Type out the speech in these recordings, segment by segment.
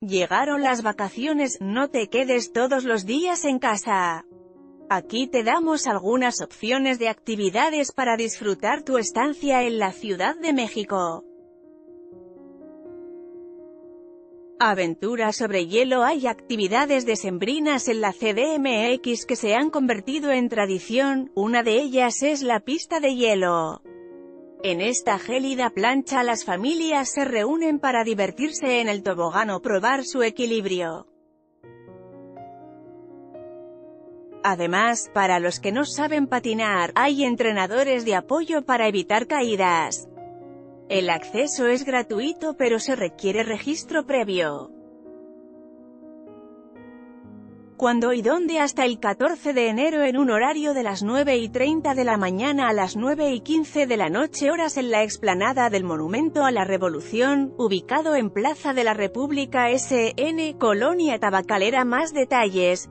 Llegaron las vacaciones, no te quedes todos los días en casa. Aquí te damos algunas opciones de actividades para disfrutar tu estancia en la Ciudad de México. Aventuras sobre hielo. Hay actividades decembrinas en la CDMX que se han convertido en tradición, una de ellas es la pista de hielo. En esta gélida plancha las familias se reúnen para divertirse en el tobogán o probar su equilibrio. Además, para los que no saben patinar, hay entrenadores de apoyo para evitar caídas. El acceso es gratuito pero se requiere registro previo. ¿Cuándo y dónde? Hasta el 14 de enero en un horario de las 9:30 de la mañana a las 9:15 de la noche horas en la explanada del Monumento a la Revolución, ubicado en Plaza de la República SN, Colonia Tabacalera. Más detalles,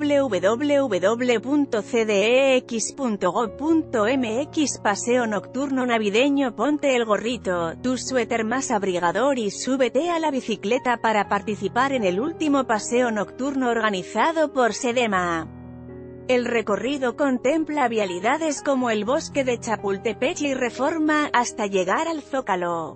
www.cdex.gov.mx. Paseo nocturno navideño. Ponte el gorrito, tu suéter más abrigador y súbete a la bicicleta para participar en el último paseo nocturno organizado por Sedema. El recorrido contempla vialidades como el Bosque de Chapultepec y Reforma, hasta llegar al Zócalo.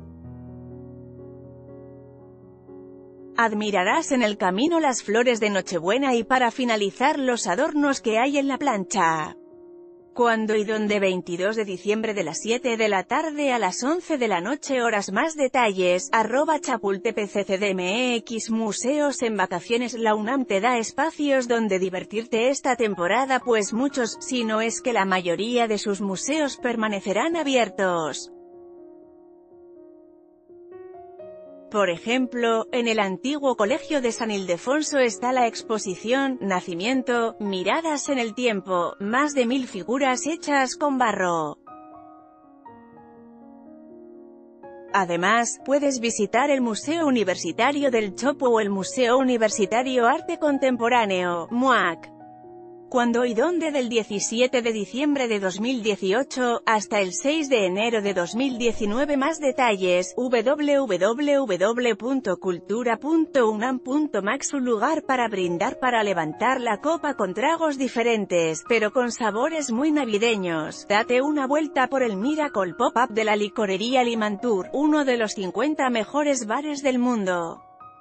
Admirarás en el camino las flores de Nochebuena y para finalizar los adornos que hay en la plancha. ¿Cuándo y dónde? 22 de diciembre de las 7 de la tarde a las 11 de la noche horas. Más detalles, @chapultepec_cdmx. Museos en vacaciones. La UNAM te da espacios donde divertirte esta temporada, pues muchos, si no es que la mayoría de sus museos permanecerán abiertos. Por ejemplo, en el antiguo Colegio de San Ildefonso está la exposición «Nacimiento, miradas en el tiempo», más de 1000 figuras hechas con barro. Además, puedes visitar el Museo Universitario del Chopo o el Museo Universitario Arte Contemporáneo, MUAC. ¿Cuándo y dónde? Del 17 de diciembre de 2018, hasta el 6 de enero de 2019. Más detalles, www.cultura.unam.mx. Un lugar para brindar, para levantar la copa con tragos diferentes, pero con sabores muy navideños. Date una vuelta por el Miracle Pop-Up de la licorería Limantur, uno de los 50 mejores bares del mundo.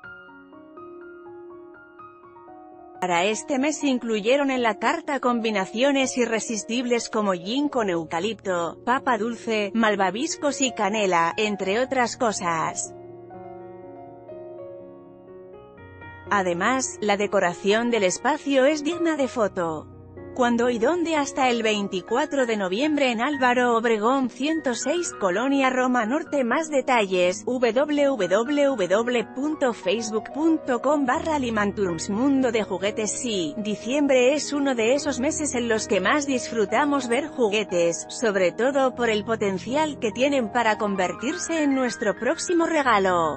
Para este mes se incluyeron en la carta combinaciones irresistibles como gin con eucalipto, papa dulce, malvaviscos y canela, entre otras cosas. Además, la decoración del espacio es digna de foto. ¿Cuándo y dónde? Hasta el 24 de noviembre en Álvaro Obregón 106, Colonia Roma Norte. Más detalles, www.facebook.com/Limanturms. Mundo de juguetes. Sí, diciembre es uno de esos meses en los que más disfrutamos ver juguetes, sobre todo por el potencial que tienen para convertirse en nuestro próximo regalo.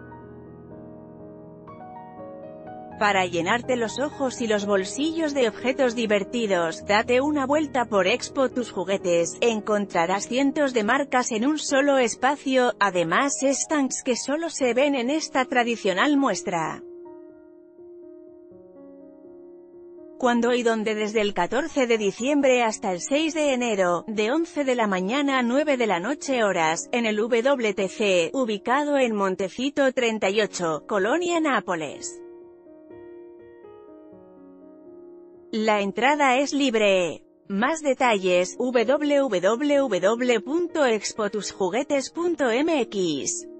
Para llenarte los ojos y los bolsillos de objetos divertidos, date una vuelta por Expo Tus Juguetes. Encontrarás cientos de marcas en un solo espacio, además stands que solo se ven en esta tradicional muestra. ¿Cuándo y dónde? Desde el 14 de diciembre hasta el 6 de enero, de 11 de la mañana a 9 de la noche horas, en el WTC, ubicado en Montecito 38, Colonia Nápoles. La entrada es libre. Más detalles, www.expotusjuguetes.mx.